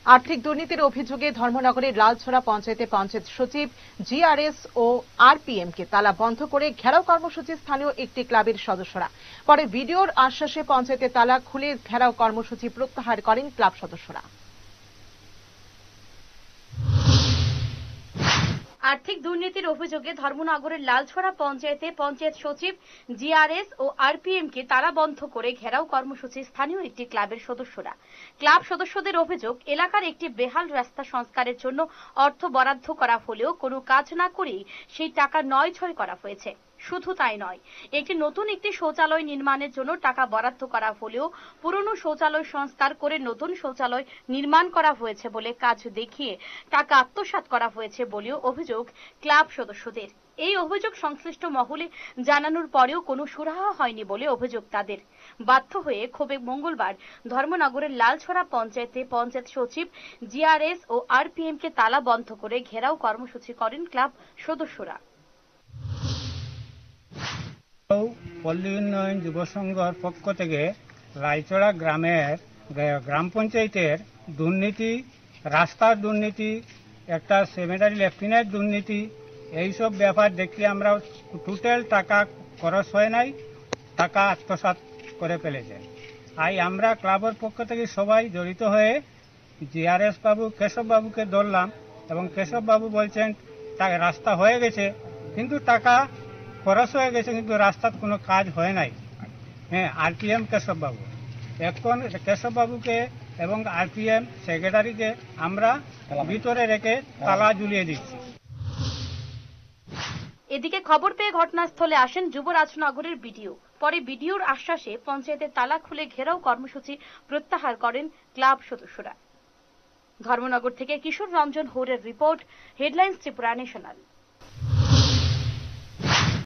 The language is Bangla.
আর্থিক দুর্নীতির অভিযোগে ধর্মনগরের লালছড়া পঞ্চায়েতে পঞ্চায়েত সচিব জিআরএস ও আরপিএম কে তালা বন্ধ করে ঘেরাও কর্মসূচি স্থানীয় একটি ক্লাবের সদস্যরা। পরে ভিডিওর আশ্বাসে পঞ্চায়েতে তালা খুলে ঘেরাও কর্মসূচি প্রত্যাহার করেন ক্লাব সদস্যরা। আর্থিক দুর্নীতির অভিযোগে ধর্মনগরের লালছড়া পঞ্চায়েতে পঞ্চায়েত সচিব জিআরএস ও আরপিএম কে তালাবন্ধ করে ঘেরাও কর্মসূচি স্থানীয় একটি ক্লাবের সদস্যরা। ক্লাব সদস্যদের অভিযোগ, এলাকার একটি বেহাল রাস্তা সংস্কারের জন্য অর্থ বরাদ্দ করা হলেও কোনো কাজ না করেই সেই টাকা নয়ছয় করা হয়েছে। শুধু তাই নয়, নতুন একটি শৌচালয় নির্মাণের জন্য টাকা বরাদ্দ করা হলেও পুরনো শৌচালয় সংস্কার করে নতুন শৌচালয় নির্মাণ করা হয়েছে বলে কাজ দেখিয়ে টাকা আত্মসাৎ করা হয়েছে বলেও অভিযোগ ক্লাব সদস্যদের। এই অভিযোগ সংশ্লিষ্ট মহলে জানানোর পরেও কোনো সুরাহা হয়নি বলে অভিযোগ তাদের। বাধ্য হয়ে ক্ষোভে মঙ্গলবার ধর্মনগরের লালছড়া পঞ্চায়েতে পঞ্চায়েত সচিব জিআরএস ও আরপিএম কে তালা বন্ধ করে ঘেরাও কর্মসূচি করেন ক্লাব সদস্যরা। পল্লী উন্নয়ন যুব সংঘর পক্ষ থেকে লালছড়া গ্রাম পঞ্চায়েতের দুর্নীতি, রাস্তার দুর্নীতি, একটা সেমেটারি লেফটিনের দুর্নীতি, এইসব ব্যাপার দেখলে আমরা টোটাল টাকা খরচ হয় নাই, টাকা আত্মসাৎ করে ফেলেছে। তাই আমরা ক্লাবের পক্ষ থেকে সবাই জড়িত হয়ে জিআরএস বাবু, কেশব বাবুকে ধরলাম এবং কেশব বাবু বলছেন রাস্তা হয়ে গেছে, কিন্তু টাকা খরচ হয়ে গেছে, কিন্তু রাস্তার কোনো কাজ হয় নাই। হ্যাঁ, আরপিএম কেশব বাবু, এখন কেশব বাবুকে এবং আরপিএম সেক্রেটারিকে আমরা ভিতরে রেখে তালা ঝুলিয়ে দিচ্ছি। এদিকে খবর পেয়ে ঘটনাস্থলে আসেন যুবরাজনগরের বিডিও। পরে বিডিওর আশ্বাসে পঞ্চায়েতের তালা খুলে ঘেরাও কর্মসূচি প্রত্যাহার করেন ক্লাব সদস্যরা। ধর্মনগর থেকে কিশোর রঞ্জন হৌরের রিপোর্ট, হেডলাইন্স ত্রিপুরা ন্যাশনাল।